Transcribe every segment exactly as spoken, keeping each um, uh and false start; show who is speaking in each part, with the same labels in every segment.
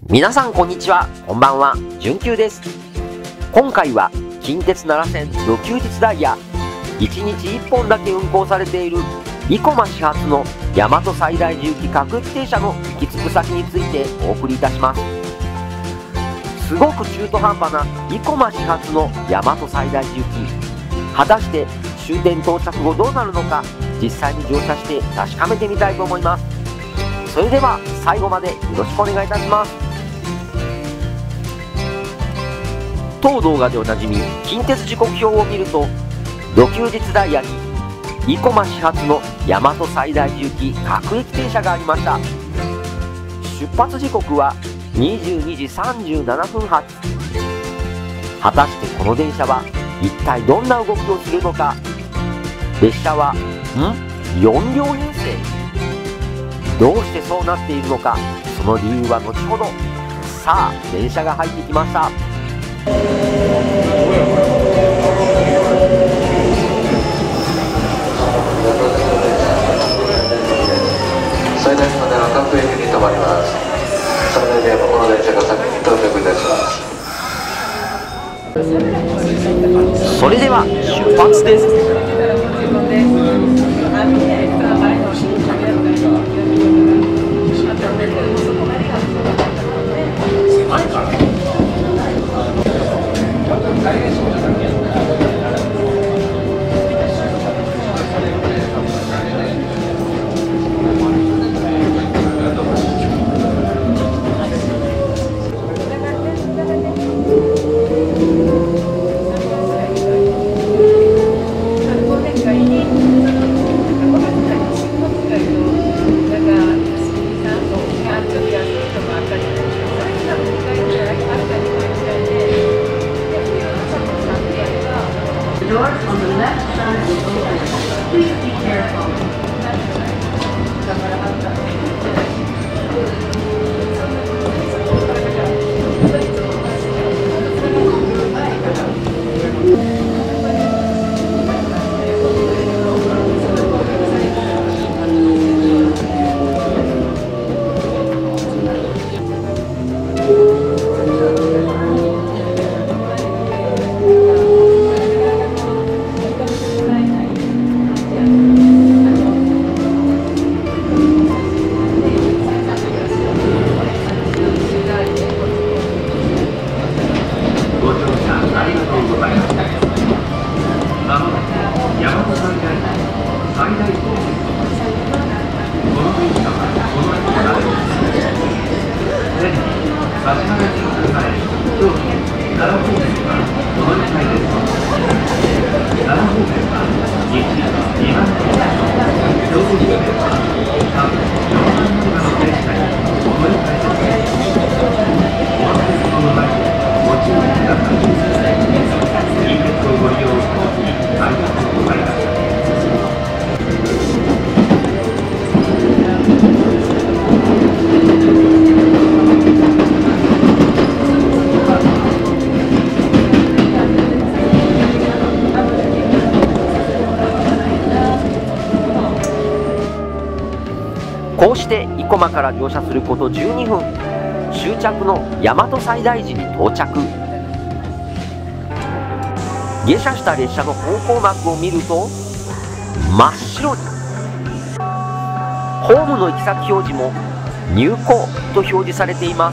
Speaker 1: 皆さんこんにちは、こんばんは、じゅんきゅうです。今回は近鉄奈良線土休日ダイヤいちにちいっぽんだけ運行されている生駒始発の大和西大寺行き各駅停車の行き着く先についてお送りいたします。すごく中途半端な生駒始発の大和西大寺行き、果たして終点到着後どうなるのか、実際に乗車して確かめてみたいと思います。それでは最後までよろしくお願いいたします。当動画でおなじみ近鉄時刻表を見ると、土休日ダイヤに生駒始発の大和西大寺行き各駅停車がありました。出発時刻はにじゅうにじさんじゅうななふん発。果たしてこの電車は一体どんな動きをするのか。列車はんよんりょう編成。どうしてそうなっているのか、その理由は後ほど。さあ、電車が入ってきました。
Speaker 2: 最大までは各駅に停まります。最大でもこの電車が先に到着いたします。
Speaker 1: それでは出発です。こうして生駒から乗車することじゅうにふん、終着の大和西大寺に到着。下車した列車の方向幕を見ると真っ白に。ホームの行き先表示も入庫と表示されています。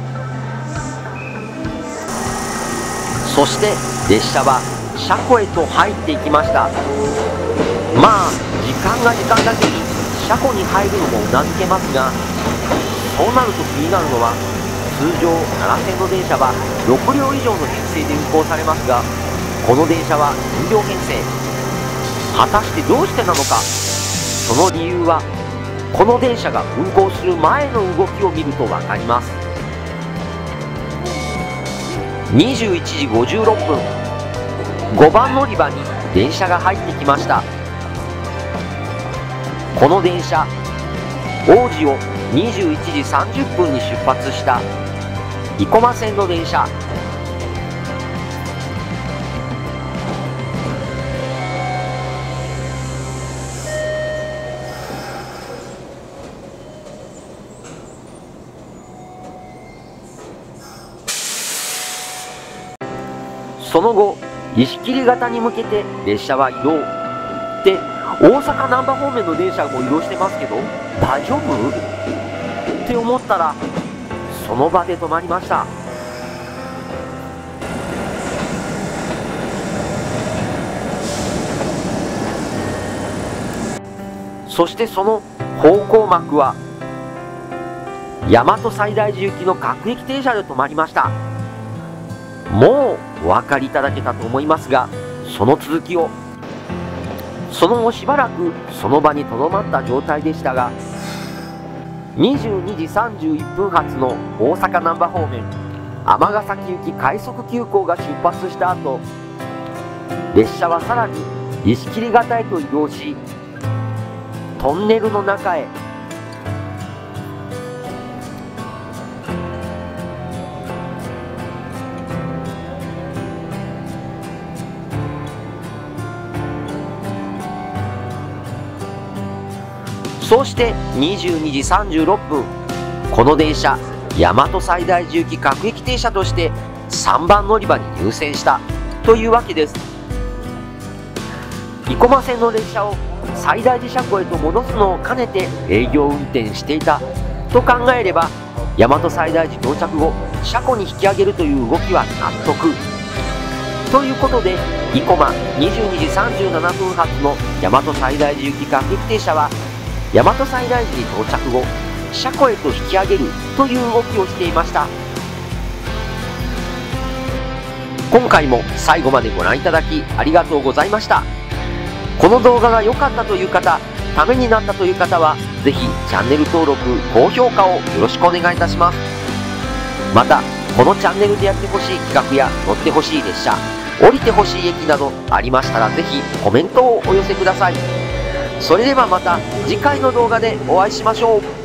Speaker 1: そして列車は車庫へと入っていきました。まあ時間が時間だけに車庫に入るのもうなずけますが、そうなると気になるのは、通常奈良線の電車はろくりょう以上の編成で運行されますが、この電車はよんりょう編成。果たしてどうしてなのか。その理由はこの電車が運行する前の動きを見ると分かります。にじゅういちじごじゅうろっぷん、ごばん乗り場に電車が入ってきました。この電車、王子をにじゅういちじさんじゅっぷんに出発した生駒線の電車。 その後、石切型に向けて列車は移動。で、大阪難波方面の電車も移動してますけど、大丈夫って思ったら、その場で止まりました。そしてその方向幕は、大和西大寺行きの各駅停車で止まりました。もうお分かりいただけたと思いますが、その続きを。その後しばらくその場にとどまった状態でしたが、にじゅうにじさんじゅういっぷん発の大阪難波方面尼崎行き快速急行が出発した後、列車はさらに石切型へと移動し、トンネルの中へ。そうしてにじゅうにじさんじゅうろっぷん、この電車大和西大寺行き各駅停車としてさんばん乗り場に入線したというわけです。生駒線の列車を西大寺車庫へと戻すのを兼ねて営業運転していたと考えれば、大和西大寺到着後車庫に引き上げるという動きは納得ということで、生駒にじゅうにじさんじゅうななふん発の大和西大寺行き各駅停車は大和西大寺に到着後車庫へと引き上げるという動きをしていました。今回も最後までご覧いただきありがとうございました。この動画が良かったという方、ためになったという方は、ぜひチャンネル登録、高評価をよろしくお願いいたします。また、このチャンネルでやってほしい企画や乗ってほしい列車、降りてほしい駅などありましたら、ぜひコメントをお寄せください。それではまた次回の動画でお会いしましょう。